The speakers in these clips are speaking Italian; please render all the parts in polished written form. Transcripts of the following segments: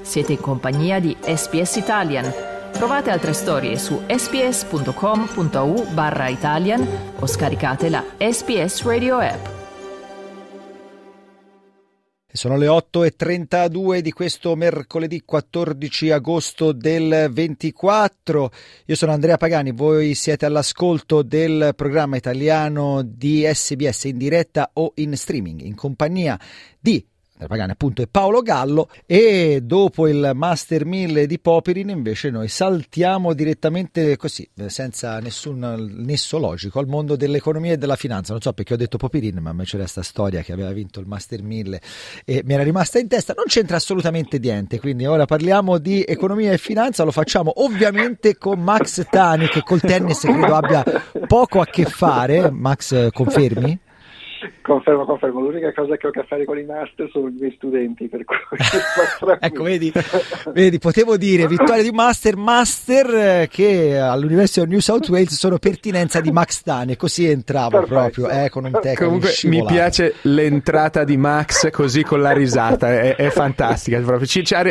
Siete in compagnia di SPS Italian. Trovate altre storie su sps.com.au/Italian o scaricate la SPS Radio app. Sono le 8:32 di questo mercoledì 14 agosto del 24. Io sono Andrea Pagani, voi siete all'ascolto del programma italiano di SBS in diretta o in streaming, in compagnia di Pagani appunto e Paolo Gallo, e dopo il Master 1000 di Popirin invece noi saltiamo direttamente così, senza nessun nesso logico, al mondo dell'economia e della finanza. Non so perché ho detto Popirin, ma a me c'era questa storia che aveva vinto il Master 1000 e mi era rimasta in testa. Non c'entra assolutamente niente, quindi ora parliamo di economia e finanza, lo facciamo ovviamente con Max Tani, che col tennis credo abbia poco a che fare. Max, confermi? Confermo. L'unica cosa che ho a che fare con i master sono i miei studenti, per cui ecco, vedi, potevo dire vittoria di master che all'University of New South Wales sono pertinenza di Max Tani, così entravo. Perfetto. Proprio con un tecnico. Comunque mi piace l'entrata di Max così con la risata, è fantastica proprio. Ci ha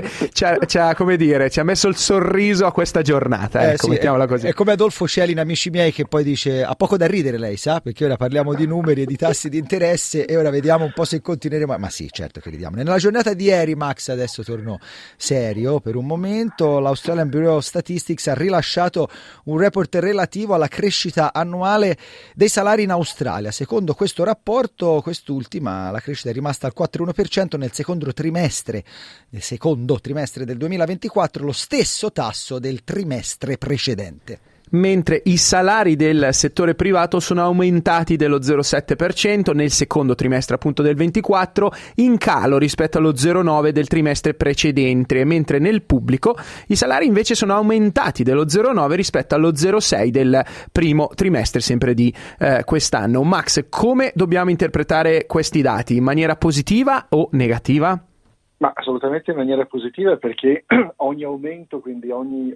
messo il sorriso a questa giornata, ecco, sì, mettiamola così. È come Adolfo Cieli in Amici miei, che poi dice ha poco da ridere lei, sa, perché ora parliamo di numeri e di tassi di interesse e ora vediamo un po' se continueremo, ma sì, certo che ridiamo. Nella giornata di ieri Max adesso tornò serio per un momento. L'Australian Bureau of Statistics ha rilasciato un report relativo alla crescita annuale dei salari in Australia. Secondo questo rapporto, quest'ultima, la crescita è rimasta al 4,1% nel secondo trimestre del 2024, lo stesso tasso del trimestre precedente. Mentre i salari del settore privato sono aumentati dello 0,7% nel secondo trimestre appunto del 24, in calo rispetto allo 0,9% del trimestre precedente, mentre nel pubblico i salari invece sono aumentati dello 0,9% rispetto allo 0,6% del primo trimestre sempre di quest'anno. Max, come dobbiamo interpretare questi dati? In maniera positiva o negativa? Ma assolutamente in maniera positiva, perché ogni aumento, quindi ogni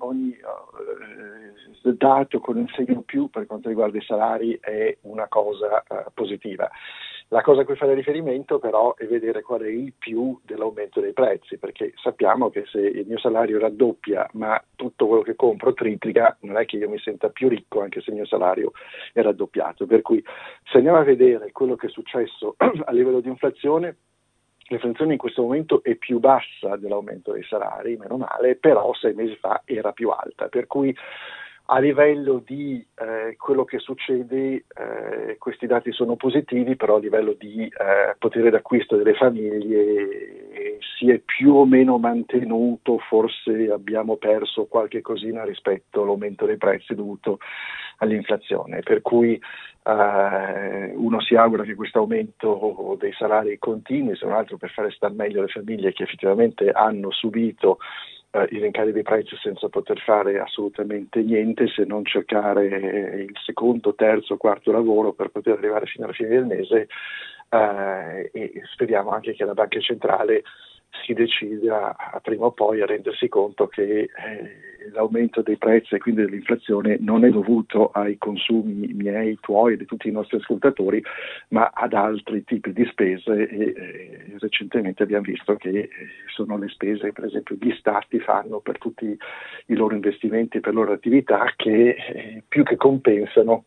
dato con un segno più per quanto riguarda i salari è una cosa positiva. La cosa a cui fare riferimento però è vedere qual è il più dell'aumento dei prezzi, perché sappiamo che se il mio salario raddoppia ma tutto quello che compro triplica, non è che io mi senta più ricco anche se il mio salario è raddoppiato. Per cui se andiamo a vedere quello che è successo a livello di inflazione, l'inflazione in questo momento è più bassa dell'aumento dei salari, meno male, però 6 mesi fa era più alta, per cui a livello di quello che succede questi dati sono positivi, però a livello di potere d'acquisto delle famiglie si è più o meno mantenuto, forse abbiamo perso qualche cosina rispetto all'aumento dei prezzi dovuto all'inflazione, per cui uno si augura che questo aumento dei salari continui, se non altro per fare star meglio le famiglie che effettivamente hanno subito i rincari dei prezzi senza poter fare assolutamente niente se non cercare il secondo, terzo, quarto lavoro per poter arrivare fino alla fine del mese, e speriamo anche che la Banca Centrale si decida prima o poi a rendersi conto che l'aumento dei prezzi e quindi dell'inflazione non è dovuto ai consumi miei, tuoi e di tutti i nostri ascoltatori, ma ad altri tipi di spese, e recentemente abbiamo visto che sono le spese per esempio gli stati fanno per tutti i loro investimenti, per le loro attività, che più che compensano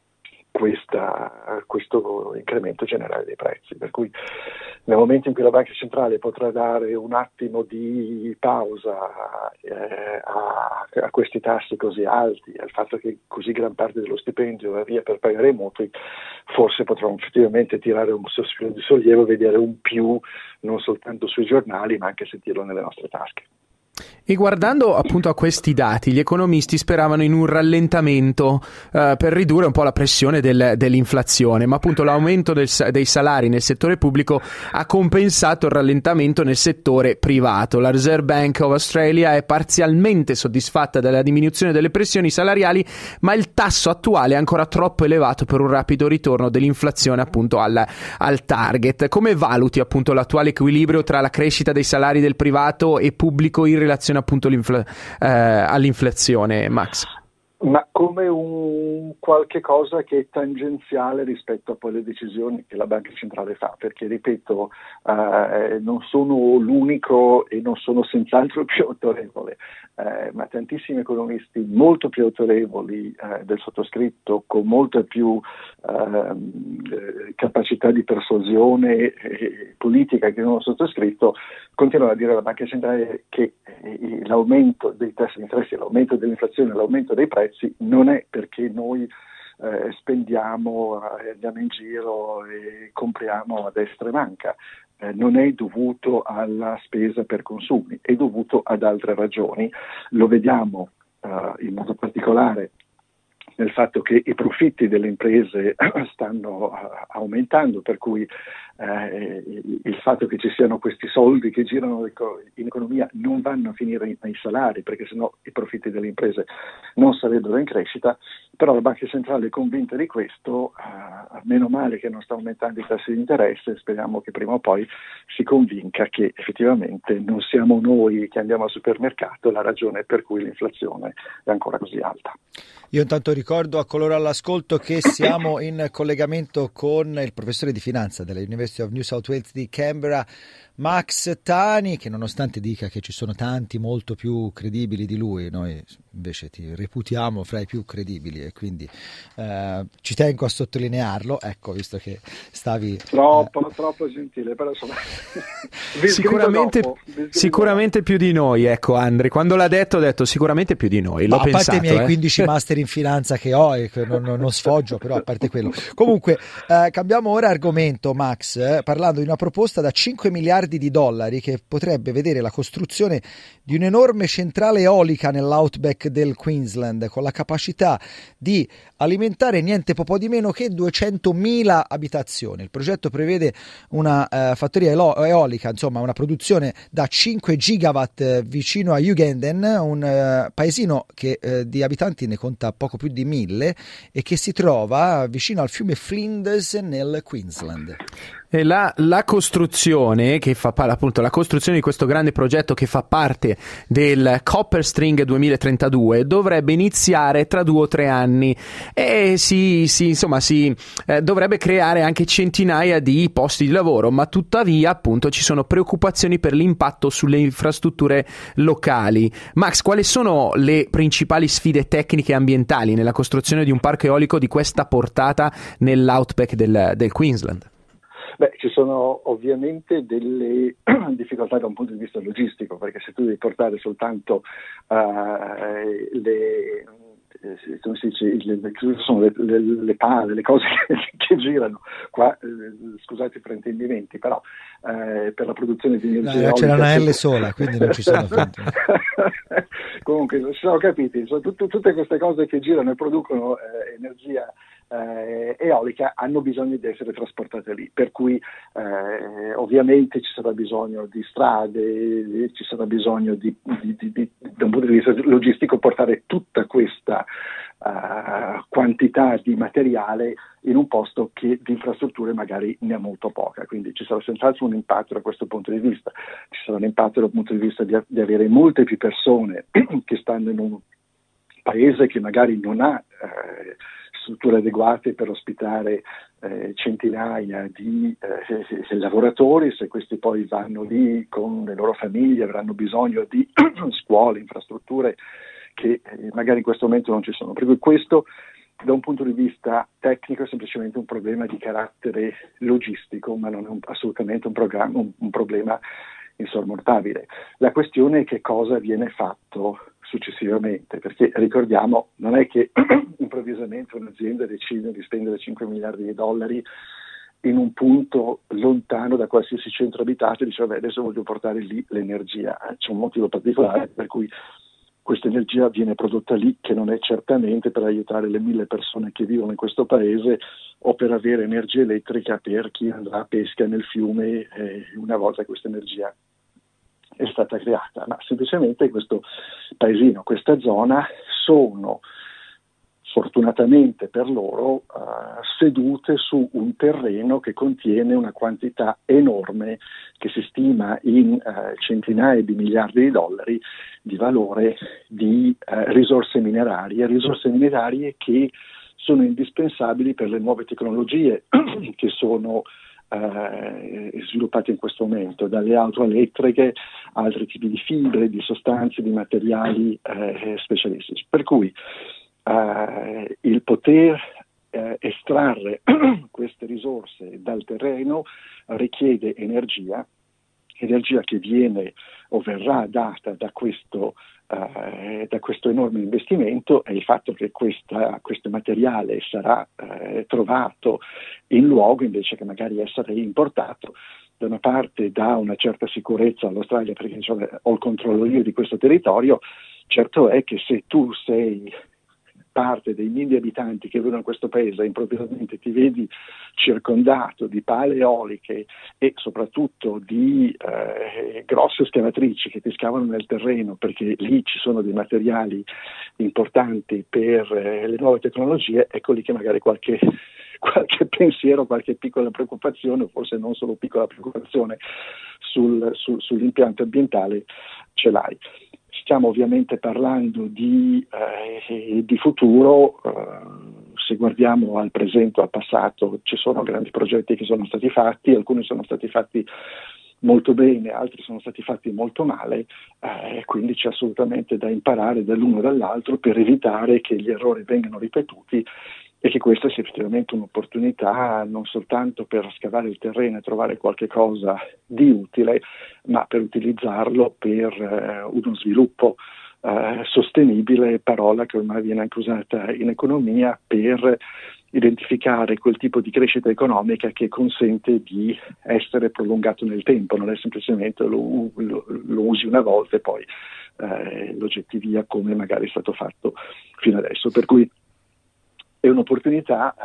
questo incremento generale dei prezzi, per cui nel momento in cui la Banca Centrale potrà dare un attimo di pausa a questi tassi così alti, al fatto che così gran parte dello stipendio va via per pagare i mutui, forse potremo effettivamente tirare un sospiro di sollievo e vedere un più non soltanto sui giornali ma anche sentirlo nelle nostre tasche. E guardando appunto a questi dati, gli economisti speravano in un rallentamento per ridurre un po' la pressione dell'inflazione, ma appunto l'aumento dei salari nel settore pubblico ha compensato il rallentamento nel settore privato. La Reserve Bank of Australia è parzialmente soddisfatta della diminuzione delle pressioni salariali, ma il tasso attuale è ancora troppo elevato per un rapido ritorno dell'inflazione appunto al target. Come valuti appunto l'attuale equilibrio tra la crescita dei salari del privato e pubblico in relazione appunto all'inflazione, Max? Ma come un qualche cosa che è tangenziale rispetto a poi le decisioni che la Banca Centrale fa, perché ripeto, non sono l'unico e non sono senz'altro il più autorevole, ma tantissimi economisti molto più autorevoli del sottoscritto, con molta più capacità di persuasione politica che non ho sottoscritto, continuano a dire alla Banca Centrale che l'aumento dei tassi di interesse, l'aumento dell'inflazione, l'aumento dei prezzi non è perché noi spendiamo, andiamo in giro e compriamo a destra e manca, non è dovuto alla spesa per consumi, è dovuto ad altre ragioni. Lo vediamo in modo particolare nel fatto che i profitti delle imprese stanno aumentando, per cui il fatto che ci siano questi soldi che girano in economia non vanno a finire nei salari, perché sennò i profitti delle imprese non sarebbero in crescita, però la Banca Centrale è convinta di questo, meno male che non sta aumentando i tassi di interesse, speriamo che prima o poi si convinca che effettivamente non siamo noi che andiamo al supermercato la ragione per cui l'inflazione è ancora così alta. Io intanto ricordo a coloro all'ascolto che siamo in collegamento con il professore di finanza della University of New South Wales di Canberra, Max Tani, che nonostante dica che ci sono tanti molto più credibili di lui, noi invece ti reputiamo fra i più credibili e quindi ci tengo a sottolinearlo, ecco, visto che stavi... Troppo gentile, però insomma... Sicuramente più di noi, ecco Andri, quando l'ha detto ho detto sicuramente più di noi, l'ho pensato. A parte i miei 15 master in finanza che ho e che non sfoggio, però a parte quello. Comunque cambiamo ora argomento, Max, parlando di una proposta da 5 miliardi di dollari che potrebbe vedere la costruzione di un'enorme centrale eolica nell'outback del Queensland con la capacità di alimentare niente po' di meno che 200.000 abitazioni. Il progetto prevede una fattoria eolica, insomma una produzione da 5 gigawatt vicino a Uganden, un paesino che di abitanti ne conta poco più di 1.000 e che si trova vicino al fiume Flinders nel Queensland. E la costruzione che fa appunto la costruzione di questo grande progetto che fa parte del Copper String 2032 dovrebbe iniziare tra 2 o 3 anni e dovrebbe creare anche centinaia di posti di lavoro, ma tuttavia appunto ci sono preoccupazioni per l'impatto sulle infrastrutture locali. Max, quali sono le principali sfide tecniche e ambientali nella costruzione di un parco eolico di questa portata nell'outback del Queensland? Beh, ci sono ovviamente delle difficoltà da un punto di vista logistico, perché se tu devi portare soltanto le pale, le cose che girano qua, scusate i fraintendimenti, però per la produzione di energia eolica c'era una L sola, quindi non ci sono fraintendimenti. Comunque ci siamo capiti, tutte queste cose che girano e producono energia eolica hanno bisogno di essere trasportate lì, per cui ovviamente ci sarà bisogno di strade, ci sarà bisogno da un punto di vista logistico portare tutta questa quantità di materiale in un posto che di infrastrutture magari ne ha molto poca, quindi ci sarà senz'altro un impatto da questo punto di vista, ci sarà un impatto dal punto di vista di avere molte più persone che stanno in un paese che magari non ha strutture adeguate per ospitare centinaia di lavoratori. Se questi poi vanno lì con le loro famiglie avranno bisogno di scuole, infrastrutture che magari in questo momento non ci sono. Per cui questo da un punto di vista tecnico è semplicemente un problema di carattere logistico, ma non è assolutamente un problema insormontabile. La questione è che cosa viene fatto successivamente, perché ricordiamo, non è che improvvisamente un'azienda decide di spendere 5 miliardi di dollari in un punto lontano da qualsiasi centro abitato e dice vabbè adesso voglio portare lì l'energia. C'è un motivo particolare per cui questa energia viene prodotta lì, che non è certamente per aiutare le 1.000 persone che vivono in questo paese o per avere energia elettrica per chi andrà a pesca nel fiume una volta questa energia è stata creata, ma semplicemente questo paesino, questa zona sono fortunatamente per loro, sedute su un terreno che contiene una quantità enorme, che si stima in centinaia di miliardi di dollari, di valore di risorse minerarie che sono indispensabili per le nuove tecnologie che sono sviluppate in questo momento, dalle auto elettriche, altri tipi di fibre, di sostanze, di materiali specialistici. Per cui il poter estrarre queste risorse dal terreno richiede energia che viene o verrà data da questo enorme investimento, e il fatto che questo materiale sarà trovato in luogo invece che magari essere importato, da una parte dà una certa sicurezza all'Australia perché ho il controllo io di questo territorio. Certo è che se tu sei parte dei 1.000 abitanti che vivono in questo paese, improvvisamente ti vedi circondato di pale eoliche e soprattutto di grosse scavatrici che ti scavano nel terreno, perché lì ci sono dei materiali importanti per le nuove tecnologie, ecco lì che magari qualche pensiero, qualche piccola preoccupazione, o forse non solo piccola preoccupazione sull'impianto ambientale ce l'hai. Stiamo ovviamente parlando di futuro, se guardiamo al presente o al passato ci sono grandi progetti che sono stati fatti, alcuni sono stati fatti molto bene, altri sono stati fatti molto male, quindi c'è assolutamente da imparare dall'uno e dall'altro per evitare che gli errori vengano ripetuti e che questa sia effettivamente un'opportunità non soltanto per scavare il terreno e trovare qualche cosa di utile, ma per utilizzarlo per uno sviluppo sostenibile, parola che ormai viene anche usata in economia per identificare quel tipo di crescita economica che consente di essere prolungato nel tempo, non è semplicemente lo usi una volta e poi lo getti via come magari è stato fatto fino adesso. Per cui è un'opportunità,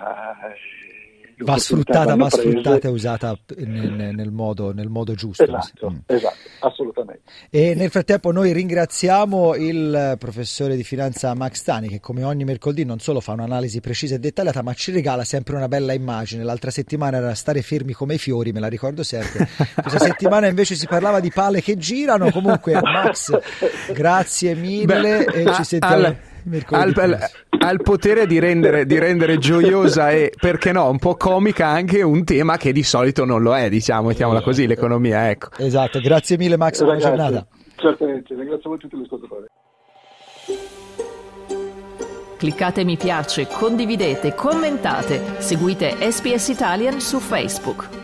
va sfruttata e usata nel modo giusto. Esatto, assolutamente. E nel frattempo noi ringraziamo il professore di finanza Max Tani, che come ogni mercoledì non solo fa un'analisi precisa e dettagliata, ma ci regala sempre una bella immagine. L'altra settimana era stare fermi come i fiori, me la ricordo sempre. Questa settimana invece si parlava di pale che girano. Comunque Max, grazie mille. E ci sentiamo al potere di rendere gioiosa e, perché no, un po' comica anche un tema che di solito non lo è, mettiamola così, l'economia, ecco. Esatto, grazie mille Max, buona giornata. Certamente, ringrazio voi tutti gli ascoltatori. Cliccate mi piace, condividete, commentate, seguite SPS Italian su Facebook.